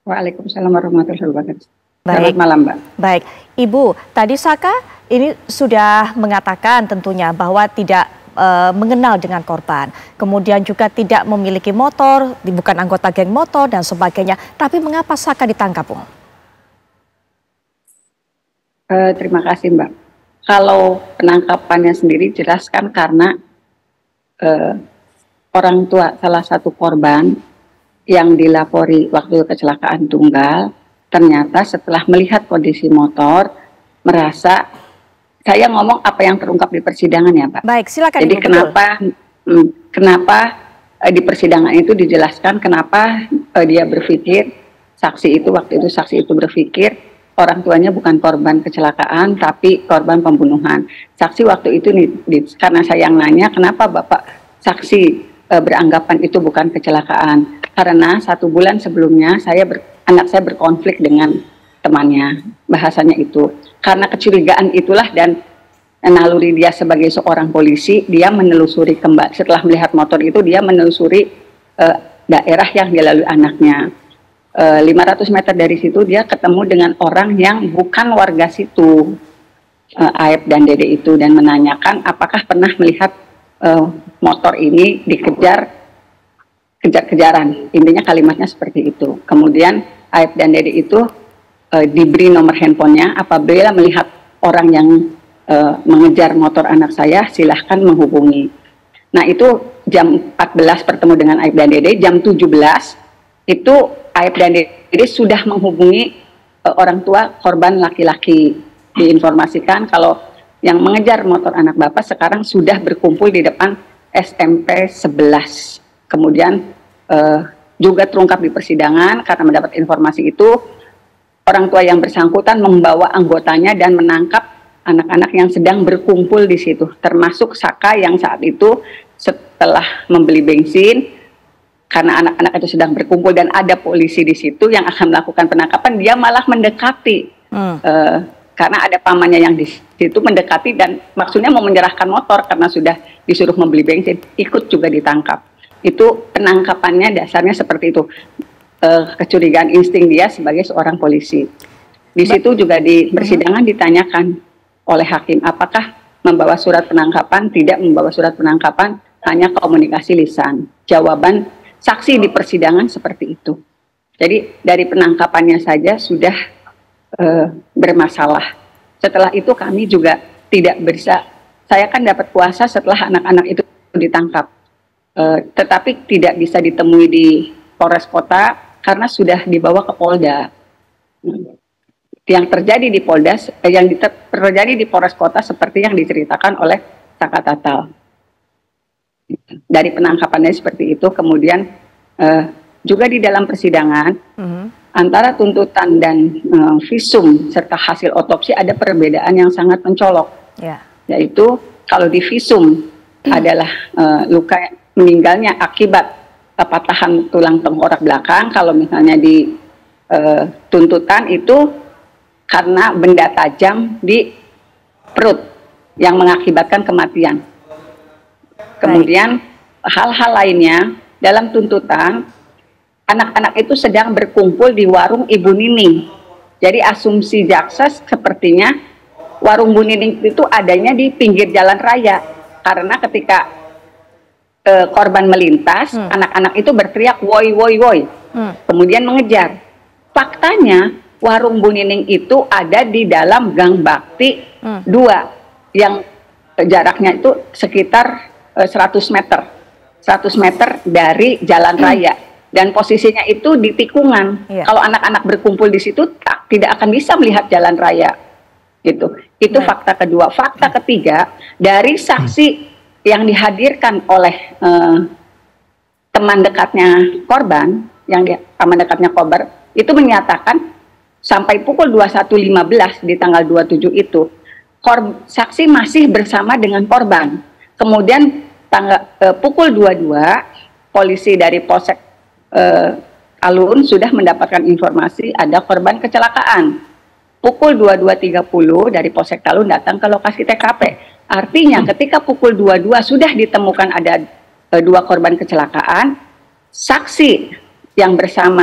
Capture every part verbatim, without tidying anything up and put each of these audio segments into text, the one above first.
Waalaikumsalam warahmatullahi wabarakatuh. Selamat Baik, malam, Mbak. baik. Ibu, tadi Saka ini sudah mengatakan tentunya bahwa tidak eh, mengenal dengan korban. Kemudian juga tidak memiliki motor, bukan anggota geng motor dan sebagainya. Tapi mengapa Saka ditangkap, Bu? Eh, terima kasih, Mbak. Kalau penangkapannya sendiri jelaskan karena eh, orang tua salah satu korban yang dilapori waktu kecelakaan tunggal, ternyata setelah melihat kondisi motor, merasa, saya ngomong apa yang terungkap di persidangan ya, Pak. Baik, silakan. Jadi Ibu, kenapa, hmm, kenapa eh, di persidangan itu dijelaskan kenapa eh, dia berpikir, saksi itu waktu itu saksi itu berpikir orang tuanya bukan korban kecelakaan tapi korban pembunuhan. Saksi waktu itu nih, di, karena saya yang nanya kenapa Bapak saksi e, beranggapan itu bukan kecelakaan, karena satu bulan sebelumnya saya ber, anak saya berkonflik dengan temannya, bahasanya itu karena kecurigaan itulah dan naluri dia sebagai seorang polisi, dia menelusuri kembali setelah melihat motor itu, dia menelusuri e, daerah yang dilalui anaknya. Uh, lima ratus meter dari situ dia ketemu dengan orang yang bukan warga situ, uh, Aep dan Dede itu, dan menanyakan apakah pernah melihat uh, motor ini dikejar kejar-kejaran, intinya kalimatnya seperti itu. Kemudian Aep dan Dede itu uh, diberi nomor handphonenya, apabila melihat orang yang uh, mengejar motor anak saya silahkan menghubungi. Nah itu jam empat belas bertemu dengan Aep dan Dede, jam tujuh belas itu Aep dan Dede sudah menghubungi uh, orang tua korban laki-laki. Diinformasikan kalau yang mengejar motor anak bapak sekarang sudah berkumpul di depan S M P sebelas. Kemudian uh, juga terungkap di persidangan karena mendapat informasi itu, orang tua yang bersangkutan membawa anggotanya dan menangkap anak-anak yang sedang berkumpul di situ, termasuk Saka yang saat itu setelah membeli bensin. Karena anak-anak itu sedang berkumpul dan ada polisi di situ yang akan melakukan penangkapan, dia malah mendekati, hmm. uh, karena ada pamannya yang di situ mendekati dan maksudnya mau menyerahkan motor karena sudah disuruh membeli bensin, ikut juga ditangkap. Itu penangkapannya dasarnya seperti itu, uh, kecurigaan insting dia sebagai seorang polisi. Di situ juga di persidangan ditanyakan oleh hakim, apakah membawa surat penangkapan, tidak membawa surat penangkapan, hanya komunikasi lisan. Jawaban saksi di persidangan seperti itu. Jadi dari penangkapannya saja sudah uh, bermasalah. Setelah itu kami juga tidak bisa, saya kan dapat kuasa setelah anak-anak itu ditangkap. Uh, tetapi tidak bisa ditemui di Polres Kota karena sudah dibawa ke Polda. Yang terjadi di Polda, eh, yang terjadi di Polres Kota seperti yang diceritakan oleh Saka Tatal. Dari penangkapannya seperti itu, kemudian uh, juga di dalam persidangan uh-huh. antara tuntutan dan uh, visum serta hasil otopsi ada perbedaan yang sangat mencolok, yeah. yaitu kalau di visum uh-huh. adalah uh, luka meninggalnya akibat uh, patahan tulang tengkorak belakang, kalau misalnya di uh, tuntutan itu karena benda tajam di perut yang mengakibatkan kematian. Kemudian hal-hal lainnya dalam tuntutan, anak-anak itu sedang berkumpul di warung Ibu Nining. Jadi asumsi jaksa sepertinya warung Bu Nining itu adanya di pinggir jalan raya. Karena ketika e, korban melintas, anak-anak hmm. itu berteriak woi woi woi, hmm. kemudian mengejar. Faktanya warung Bu Nining itu ada di dalam Gang Bakti hmm. dua, yang jaraknya itu sekitar seratus meter dari jalan raya, dan posisinya itu di tikungan. Iya. Kalau anak-anak berkumpul di situ tak, tidak akan bisa melihat jalan raya gitu. Itu nah. fakta kedua. Fakta ketiga, dari saksi yang dihadirkan oleh eh, teman dekatnya korban, yang dia, teman dekatnya korban itu menyatakan sampai pukul dua puluh satu lima belas di tanggal dua puluh tujuh itu korb, saksi masih bersama dengan korban. Kemudian tanggal eh, pukul dua puluh dua polisi dari Polsek eh, Alun sudah mendapatkan informasi ada korban kecelakaan. Pukul dua puluh dua tiga puluh dari Polsek Talun datang ke lokasi T K P. Artinya ketika pukul dua puluh dua sudah ditemukan ada eh, dua korban kecelakaan, saksi yang bersama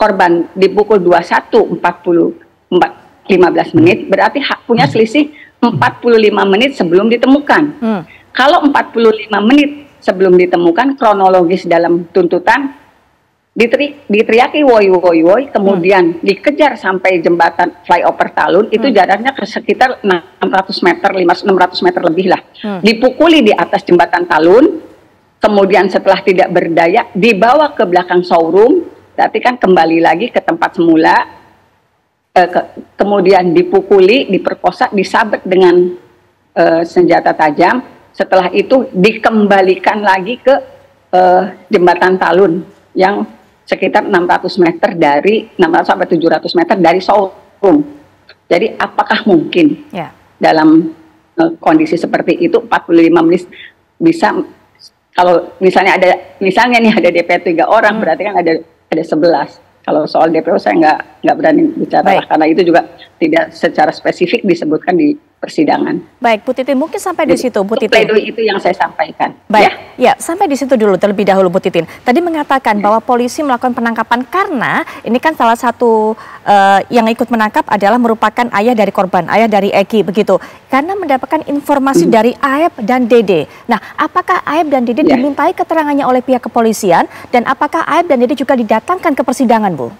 korban dipukul dua puluh satu empat puluh lima belas menit, berarti hak punya selisih empat puluh lima menit sebelum ditemukan. Hmm. Kalau empat puluh lima menit sebelum ditemukan, kronologis dalam tuntutan diteri, diteriaki woi woi woi, kemudian hmm. dikejar sampai jembatan flyover Talun, itu hmm. jaraknya ke sekitar enam ratus meter, enam ratus meter lebih lah. Hmm. Dipukuli di atas jembatan Talun, kemudian setelah tidak berdaya dibawa ke belakang showroom, berarti kan kembali lagi ke tempat semula. Uh, ke, kemudian dipukuli, diperkosa, disabet dengan uh, senjata tajam. Setelah itu dikembalikan lagi ke uh, jembatan Talun yang sekitar enam ratus meter dari enam ratus sampai tujuh ratus meter dari showroom. Jadi apakah mungkin yeah. dalam uh, kondisi seperti itu empat puluh lima menit bisa, kalau misalnya ada misalnya nih ada D P tiga orang, hmm. berarti kan ada ada sebelas. Kalau soal D P O saya nggak nggak berani bicara lah, karena itu juga tidak secara spesifik disebutkan di persidangan. Baik, Bu Titin, mungkin sampai di situ, Bu Titin. Pledoi itu yang saya sampaikan. Baik, ya. ya sampai di situ dulu terlebih dahulu, Bu Titin. Tadi mengatakan ya. bahwa polisi melakukan penangkapan karena ini kan salah satu uh, yang ikut menangkap adalah merupakan ayah dari korban, ayah dari Eki begitu. Karena mendapatkan informasi hmm. dari A E P dan Dede. Nah, apakah A E P dan Dede ya. dimintai keterangannya oleh pihak kepolisian, dan apakah A E P dan Dede juga didatangkan ke persidangan, Bu?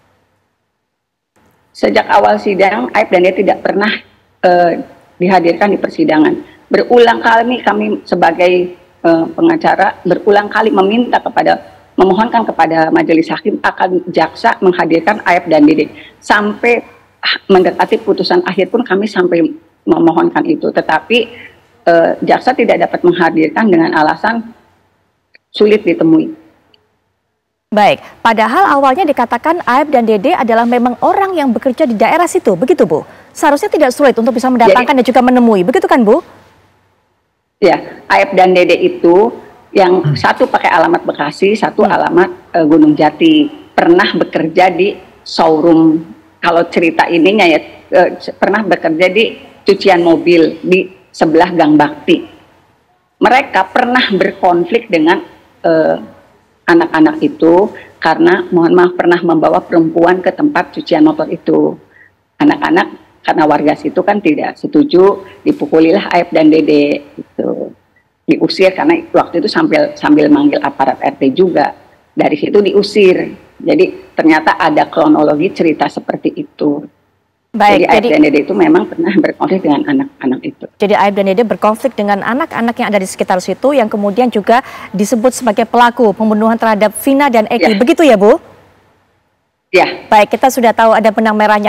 Sejak awal sidang, A E P dan Dede tidak pernah uh, dihadirkan di persidangan. Berulang kali kami sebagai uh, pengacara berulang kali meminta kepada, memohonkan kepada majelis hakim akan jaksa menghadirkan A E P dan Dede. Sampai mendekati putusan akhir pun kami sampai memohonkan itu, tetapi uh, jaksa tidak dapat menghadirkan dengan alasan sulit ditemui. Baik, padahal awalnya dikatakan A E P dan Dede adalah memang orang yang bekerja di daerah situ, begitu Bu? Seharusnya tidak sulit untuk bisa mendatangkan Jadi, dan juga menemui, begitu kan Bu? Ya, A E P dan Dede itu yang hmm. satu pakai alamat Bekasi, satu hmm. alamat uh, Gunung Jati. Pernah bekerja di showroom, kalau cerita ininya ya, uh, pernah bekerja di cucian mobil di sebelah Gang Bakti. Mereka pernah berkonflik dengan uh, anak-anak itu karena mohon maaf pernah membawa perempuan ke tempat cucian motor itu. Anak-anak karena warga situ kan tidak setuju, dipukulilah A E P dan Dede itu, diusir karena waktu itu sambil sambil manggil aparat R T juga. Dari situ diusir. Jadi ternyata ada kronologi cerita seperti itu. Baik, jadi A E P jadi, dan Dede itu memang pernah berkonflik dengan anak-anak itu. Jadi A E P dan Dede berkonflik dengan anak-anak yang ada di sekitar situ, yang kemudian juga disebut sebagai pelaku pembunuhan terhadap Vina dan Eki. Ya. Begitu ya Bu? Ya. Baik, kita sudah tahu ada benang merahnya.